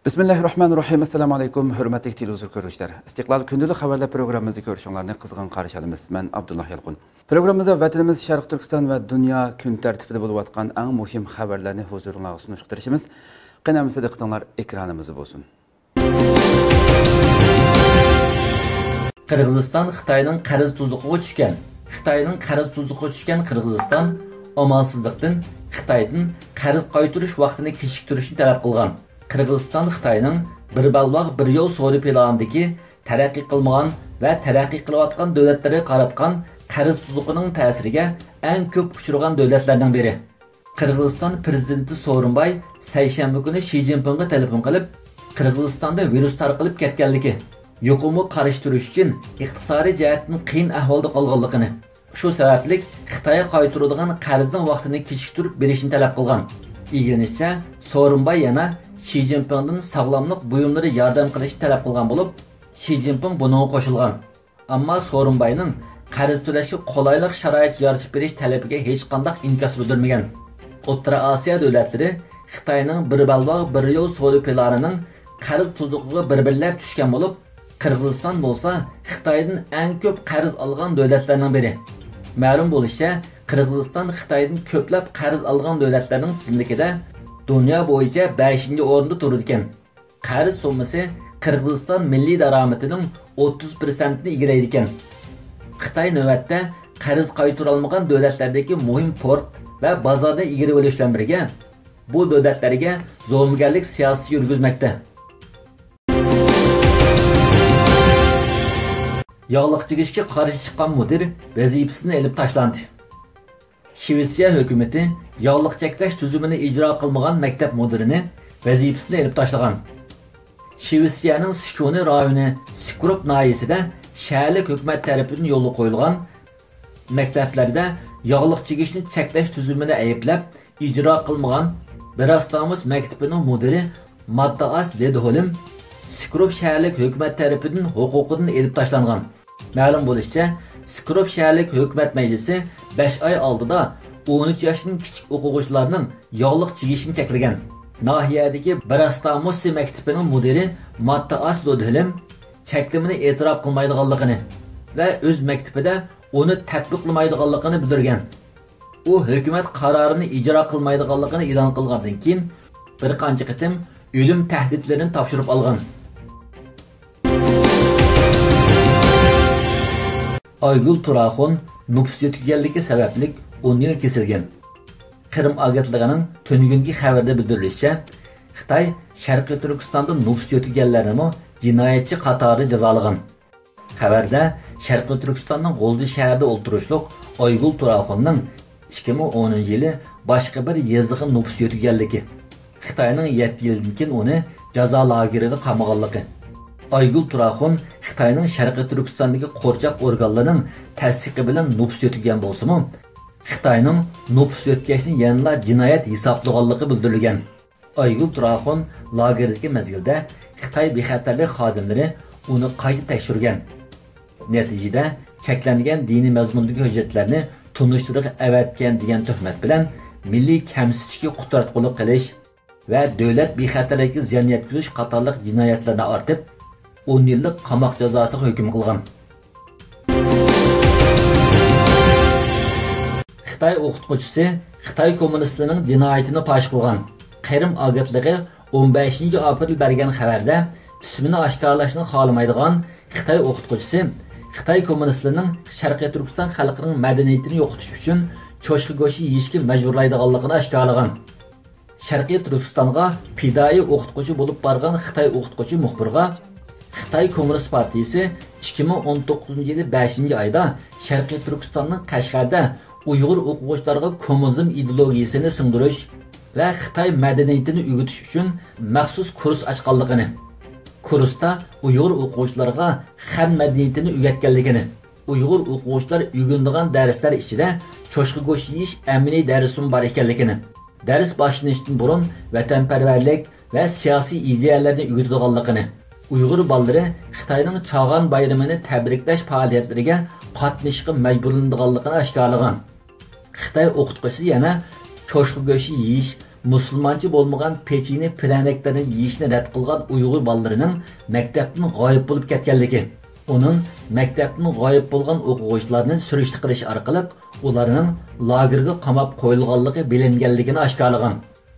Bismillahirrahmanirrahim. Assalamu alaykum. Hürmetli televizyon görüşler. İstiklal Gündüzlük Haberler programımızı görüşünlerini kızgın karşı alımız. Ben Abdullah Yalqun. Programımızda vatanımız Şarkı Türkistan ve dünya gün tertibinde bulup atkan en muhim haberlerini huzuruna sunuşturuşumuz. Qanamızda diqqatinglar ekranımızı bolsun. Qirg'iziston Xitoyning qarz tuzuqiga tushgan. Xitoyning qarz tuzuqiga tushgan Qirg'iziston amalsizlikdan Xitoydan qarz qaytarish vaqtini kechiktirishni talab qilgan. Qirg'iziston Xitoyning bir balvoq bir yo'l so'ri planidagi taraqqiy qilmagan va taraqqiy qilayotgan davlatlarga qaratgan qarz tuzuqining ta'siriga eng ko'p uchragan davlatlardan biri. Qirg'iziston prezidenti Sooronbay seshanba kuni Xi Jinpingga telefon qilib, Qirg'izistonda virus tarqalib ketganligi, yuqumni qarshi uchun iqtisodiy jihatdan qiyin ahvolda qolganligini, shu sababli Xitoyga qaytaradigan qarzning vaqtini kechiktirib berishni talab qilgan. İlginççe, Sooronbay yana Xi Jinpingdan sog'lomlik buyumlari yordam qilishni talab qilgan bo'lib, Xi Jinping bunga qo'shilgan. Ammo Sooronbayning qarz to'lashga qulaylik sharoit yaratib berish talabiga hech qanday inkos bildirmagan. O'rta Osiyo davlatlari Xitoyning bir balvoq bir yo'l so'ri planining qarz tuzuqiga bir-birlab tushgan bo'lib, Qirg'iziston bo'lsa Xitoydan eng ko'p qarz olgan davlatlarning biri. Ma'lum bo'lishicha, Qirg'iziston Xitoydan ko'plab qarz olgan davlatlarning tizimligida dunyo bo'yicha 5-o'rinda turadi ekan. Qarz summasi Qirg'iziston milliy daromadining 30%ni egallaydi ekan. Xitoy navbatda qarz qaytara olmagan davlatlardagi muhim port va bozorda egri bo'lish bilan birga bu davlatlarga zo'rgarlik siyosati yurgizmoqda. Yağlıq chigishga qarshi chiqqan mudir vazifasini elib tashlandi. Shvetsiya hukumati yağlıq cheklash tuzumini ijro qilmagan maktab mudirini vazifasini elib tashlagan. Shvetsiyaning Skåne rayoni Skurup nahiyasida shaharlik hukumat tarafidan yo'lga qo'yilgan maktablarda yağlıq chigishni cheklash tuzumini ayblab ijro qilmagan Birastamiz maktabining mudiri Mattias Ledholm Skurup shaharlik hukumat tarafidan huquqidan elib tashlangan. Ma'lum bo'lishicha, Skurup shaharlik hukumat majlisi 5 oy oldida 13 yoshdan kichik o'quvchilarning yog'liq chigishini cheklagan. Nahiyadagi Birastamiz maktabining mudiri Mattias Ledholm cheklimini e'tirof qilmaydiganligini va o'z maktabida uni tatbiqlamaydiganligini bildirgan. U hukumat qarorini ijro qilmaydiganligini e'lon qilgandan keyin bir qancha qitim o'lim tahdidlarini topshirib olgan. Aygul Turaxon nüfus yetkiganligi sababli 10 yil kesilgan. Qrim agentligining tungungi xabarda bildirilishicha, Xitoy Sharqiy Turkistonda nüfus yetkiganlarni jinoyatchi qatori jazolagan. Xabarda Sharqiy Turkistonning G'o'ldi shahrida o'ltirishliq Aygul Turaxonning 2010-yili boshqa bir yezig'i nüfus yetkiganligi, Xitoyning 7 yildan keyin uni jazo lageriga qamaganligi. Aygul Turaxon Xitoyning Sharqiy Turkistondagi qo'rchoq organlarining tasdiqi bilan nüfus yetkigan bo'lsa-mu, Xitoyning nüfus yetkazishni yanada jinoyat hisoblaganligi bildirilgan. Aygul Turaxon lagerdagi mezgilda Xitoy bexatarlik xodimlari uni qayta tekshirgan. Natijada cheklangan diniy mazmundagi hujjatlarni tunishtirib avatgan degan tuhmat bilan milliy kamsitishga qudratqullik qilish va davlat bexatarligiga ziyon yetkazish qatorliq jinoyatlarni ortib 10 yillik qamoq jazosiga hukm qilgan. Xitoy o'qituvchisi Xitoy kommunistlarining jinoyatini fosh qilgan. Qrim agentligi 15-aprel bergan xabarda ismini oshkorlashni xohlamaydigan Xitoy o'qituvchisi Xitoy kommunistlarining Sharqiy Turkiston xalqining madaniyatini yo'qotish uchun cho'chqa go'shti yeyishga majburlaydiganligini oshkorlagan. Sharqiy Turkistonga pidoi o'qituvchi bo'lib borgan Xitoy o'qituvchi muxbirga Xitoy Kommunist partiyasi 2019-yili 5-oyda Sharqiy Turkistonning Qashqarda Uyg'ur o'quvchilarga kommunizm ideologiyasini singdirish va Xitoy madaniyatini o'rgatish uchun maxsus kurs ochganligini, kursda Uyg'ur o'quvchilarga xan madaniyatini o'rgatganligini, Uyg'ur o'quvchilar o'rganadigan darslar ichida cho'chqa go'shti yeyish amaliy darsim bor ekanligini, dars boshlanishdan burun vatanparvarlik va siyosiy ideyalarni o'rgatadiganligini, Uyg'ur bolaları Xitoyning Chag'an bayramini tabriklash faoliyatlariga qatnashishga majburlanadiganligini oshkorlagan. Xitoy o'qituvchisi yana cho'chqa go'shti yeyish musulmoncha bo'lmagan pechini piranaklarni yeyishni rad qilgan Uyg'ur bolalarining maktabdan g'oyib bo'lib ketganligi, uning maktabdan g'oyib bo'lgan o'quvchilarni surishtirib orqali ularning lagerga qamab qo'yilganligi bilinganligini oshkorlagan.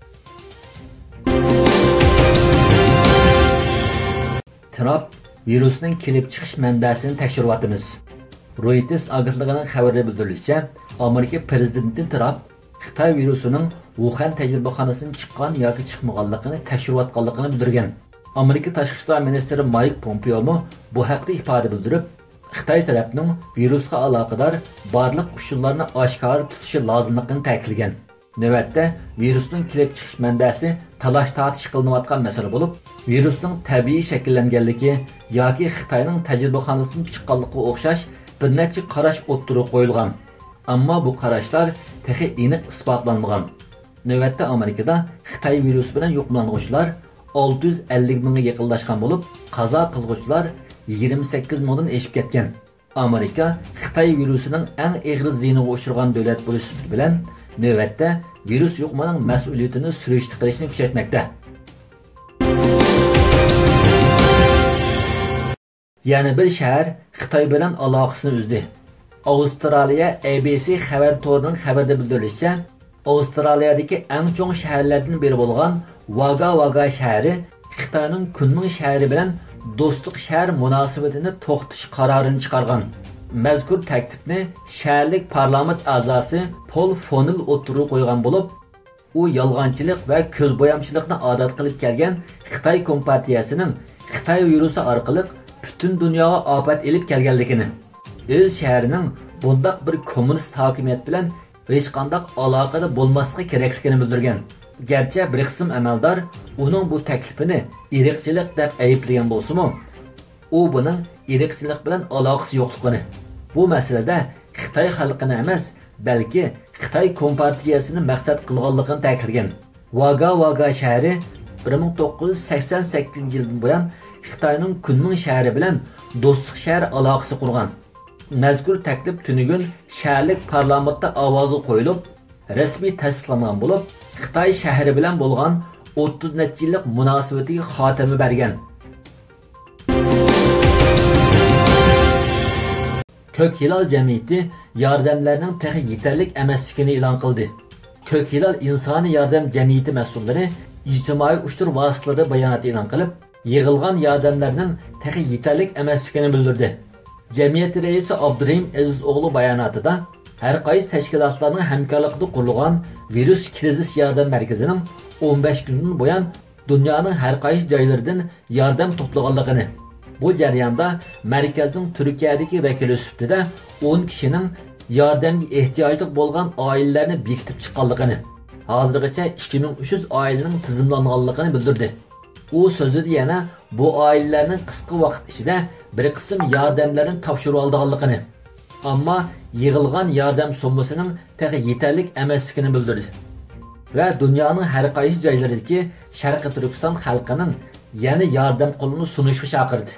Trump virusning kelib chiqish manbasini tekshiryapmiz. Reuters agentligining xabarida bildirilishicha, Amerika prezidenti Trump Xitoy virusining Wuhan tajribaxonasidan chiqqan yoki chiqmaganligini tekshirayotganligini bildirgan. Amerika tashqi ishlar ministri Mike Pompeo bu haqda ifoda bildirib, Xitoy tarafining virusga aloqador barliq usullarni oshkor tutishi lozimligini ta'kidlagan. Navbatda virusning kelib chiqish manbasi talash tortish qilinayotgan masala bo'lib, virusning tabiiy shakllanganligi yoki Xitoyning tajribaxonasidan chiqqanligiga o'xshash bir necha qarash o'ttirib qo'yilgan. Ammo bu qarashlar texi aniq isbotlanmagan. Navbatda Amerikada Xitoy virusi bilan yo'qlanuvchilar 650 mingga yaqinlashgan bo'lib, qazo qilguvchilar 28 mingdan oshib ketgan. Amerika Xitoy virusining eng og'ir ziyniga uchragan davlat bo'lishi bilan navbatda virus yuqmaning mas'uliyatini surishtirishni kuchaytmoqda. Yana bir shahar Xitoy bilan aloqasini uzdi. Avstraliya ABC xabar to'rining xabarida bildirilishicha, Avstraliyadagi eng chong shaharlardan biri bo'lgan Wagga Wagga shahri Xitoyning Kunming shahri bilan do'stlik shahar munosabatini to'xtatish qarorini chiqargan. Mazkur taklifni shaharlik parlament a'zosi Paul Fonil o'tirib qo'ygan bo'lib, u yolg'onchilik va ko'zbo'yamchilikni odat qilib kelgan Xitoy kompartiyasining Xitoy virusi orqali butun dunyoga ofat elib kelganligini, o'z shahrining bundaq bir kommunist hokimiyat bilan hech qanday aloqada bo'lmasligi kerakligini bildirgan. Garchi bir qism amaldor uning bu taklifini irqchilik deb ayblagan bo'lsa-mu, u buning irqchilik bilan aloqasi yo'qligini, bu masalada Xitoy xalqini emas, balki Xitoy kompartiyasini maqsad qilganligini ta'kidlagan. Wagga Wagga shahri 1988 yildan buyon Xitoyning Kunming shahri bilan do'stlik shahar aloqasi qurgan. Mazkur taklif tunigun shaharlik parlamentda ovozi qo'yilib, rasmiy tasdiqlangan bo'lib, Xitoy shahri bilan bo'lgan 30 necha yillik munosabatiga xotimi bergan. Ko'k Hilal jamiyati yordamlarning texi yetarli emasligini e'lon qildi. Ko'k Hilal insoniy yordam jamiyati mas'ullari ijtimoiy ushtur vositalari bayonot e'lon qilib, yig'ilgan yordamlarning texi yetarli emasligini bildirdi. Jamiyat raisi Abdurahim Aziz o'g'li bayonotida har qaysi tashkilotlarning hamkorligida qurilgan virus krizis yordam markazining 15 kundan buyon dunyoning har qaysi joylaridan yordam to'plaganligini, bu jarayonda markazning Turkiyadagi vakili sifatida 10 kishining yordamga ehtiyojli bo'lgan oilalarni bekitib chiqqanligini, hozirgacha 2300 oilaning tizimlanganligini bildirdi. U so'zida yana bu oilalarning qisqa vaqt ichida bir qism yordamlarni topshirib olganligini, ammo yig'ilgan yordam summasining texi yetarli emasligini bildirdi va dunyoning har qaysi joylaridagi Sharqiy Turkiston xalqining yana yordam qo'lini sunishga chaqirdi.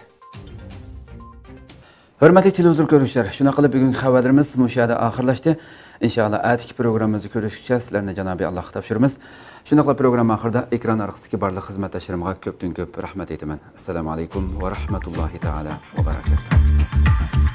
Hurmatli televizor ko'ruvchilar, shuna qilib bugungi xabarlarimiz mushada oxirlashdi. Inshaalloh atiki programmamizni ko'rishgacha sizlarni Janobi Alloh topshiramiz. Shuna qilib program oxirida ekran orqasidagi barliq xizmatdoshlarimga ko'pdan ko'p rahmat aytaman. Assalomu alaykum va rahmatullohi taala va barakatuh.